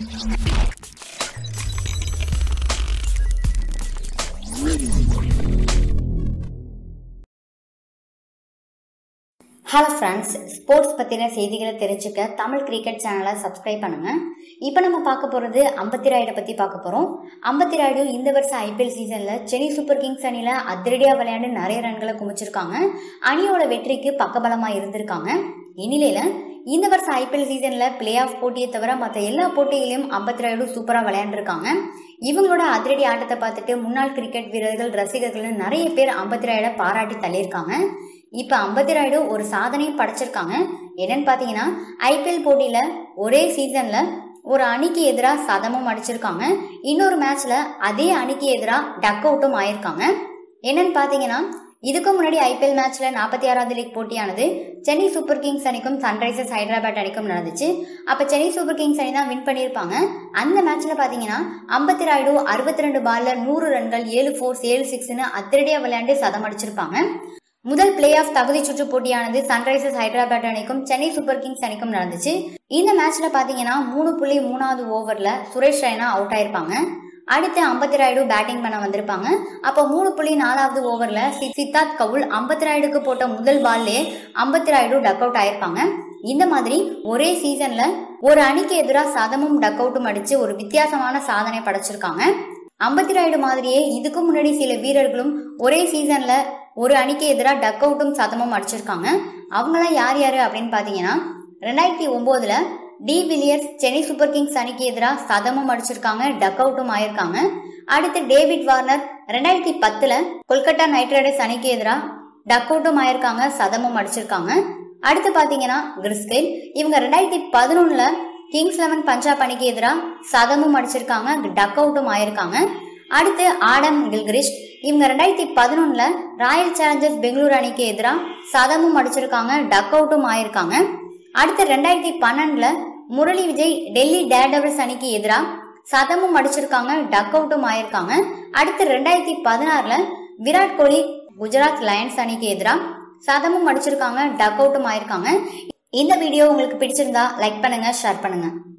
Hello friends, sports பற்றின செய்திகளை தெரிஞ்சுக்க தமிழ் கிரிக்கெட் சேனலை சப்ஸ்கிரைப் பண்ணுங்க. இப்போ நம்ம பார்க்க போகிறது அம்பத்தி ராயுடை பற்றி பார்க்க போகிறோம். அம்பத்தி ராயுடு இந்த வருஷம் ஐபிஎல் சீசனில் சென்னை சூப்பர் கிங்ஸ் அணியில் அதிரடியாக விளையாண்டு நிறைய ரன்களை குமிச்சிருக்காங்க. அணியோட வெற்றிக்கு பக்கபலமாக இருந்திருக்காங்க. இந்நிலையில் இந்த வருஷம் ஐபிஎல் சீசனில் பிளே ஆஃப் போட்டியை தவிர மற்ற எல்லா போட்டிகளையும் அம்பத்தி ராயுடு சூப்பராக விளையாண்டுருக்காங்க. இவங்களோட அதிரடி ஆட்டத்தை பார்த்துட்டு முன்னாள் கிரிக்கெட் வீரர்கள், ரசிகர்கள் நிறைய பேர் அம்பத்தி ராயுடை பாராட்டி தள்ளியிருக்காங்க. இப்போ அம்பத்தி ராயுடு ஒரு சாதனையும் படைச்சிருக்காங்க. என்னன்னு பார்த்தீங்கன்னா, ஐபிஎல் போட்டியில ஒரே சீசன்ல ஒரு அணிக்கு எதிராக சதமும் அடிச்சிருக்காங்க. இன்னொரு மேட்ச்ல அதே அணிக்கு எதிராக டக் அவுட்டும் ஆயிருக்காங்க. என்னன்னு பார்த்தீங்கன்னா, இதுக்கு முன்னாடி ஐபிஎல் மேட்ச்ல 46வது லீக் போட்டியானது சென்னை சூப்பர் கிங்ஸ் அணிக்கும் சன்ரைசர்ஸ் ஹைதராபாத் அணிக்கும் நடந்துச்சு. அப்ப சென்னை சூப்பர் கிங்ஸ் அணி தான் வின் பண்ணியிருப்பாங்க. அந்த மேட்ச்ல பாத்தீங்கன்னா அம்பத்தி ராயுடு 62 பால்ல 100 ரன்கள், 7 4 7 6ன்னு அதிரடியா விளையாண்டு சதம் அடிச்சிருப்பாங்க. முதல் பிளே ஆஃப் தகுதி சுற்று போட்டியானது சன்ரைசர்ஸ் ஹைதராபாத் அணிக்கும் சென்னை சூப்பர் கிங்ஸ் அணிக்கும் நடந்துச்சு. இந்த மேட்ச்ல பாத்தீங்கன்னா 3.3வது ஓவர்ல சுரேஷ் ரெய்னா அவுட் ஆயிருப்பாங்க. அடுத்து அம்பத்தி ராயுடு பேட்டிங் பண்ண வந்திருப்பாங்க. அப்போ 3.4வது ஓவர்ல சித்தார்த் கவுல் அம்பத்தி ராயுடுக்கு போட்ட முதல் பால்லே அம்பத்தி ராயுடு டக் அவுட் ஆயிருப்பாங்க. இந்த மாதிரி ஒரே சீசன்ல ஒரு அணிக்கு எதிராக சதமும் டக் அவுட்டும் அடிச்சு ஒரு வித்தியாசமான சாதனை படைச்சிருக்காங்க. அம்பத்தி ராயுடு மாதிரியே இதுக்கு முன்னாடி சில வீரர்களும் ஒரே சீசன்ல ஒரு அணிக்கு எதிராக டக் அவுட்டும் சதமும் அடிச்சிருக்காங்க. அவங்களாம் யார் யாரு அப்படின்னு பாத்தீங்கன்னா, 2009ல de Villiers Chennai Super Kings அணிக்கு எதிராக சதமும் அடிச்சிருக்காங்க, டக் அவுட்டும் ஆயிருக்காங்க. அடுத்து டேவிட் வார்னர் 2010ல கொல்கத்தா நைட் ரைடர்ஸ் அணிக்கு எதிராக டக் அவுட்டும் ஆயிருக்காங்க, சதமும் அடிச்சிருக்காங்க. அடுத்து பாத்தீங்கன்னா கிறிஸ் கெயில், இவங்க 2011ல கிங்ஸ் 11 பஞ்சாப் அணிக்கு எதிராக சதமும் அடிச்சிருக்காங்க, டக் அவுட்டும் ஆயிருக்காங்க. அடுத்து ஆடம் கில்கிரிஸ்ட், இவங்க 2011ல ராயல் சேலஞ்சர்ஸ் பெங்களூரு அணிக்கு எதிராக சதமும் அடிச்சிருக்காங்க, டக் அவுட்டும் ஆயிருக்காங்க. அடுத்து 2012ல முரளி விஜய் டெல்லி டேர்டெவில்ஸ் அணிக்கு எதிராக சதமும் அடிச்சிருக்காங்க, டக் அவுட்டும் ஆயிருக்காங்க. அடுத்து 2016ல விராட் கோலி குஜராத் லயன்ஸ் அணிக்கு எதிராக சதமும் அடிச்சிருக்காங்க, டக் அவுட்டும் ஆயிருக்காங்க. இந்த வீடியோ உங்களுக்கு பிடிச்சிருந்தா லைக் பண்ணுங்க, ஷேர் பண்ணுங்க.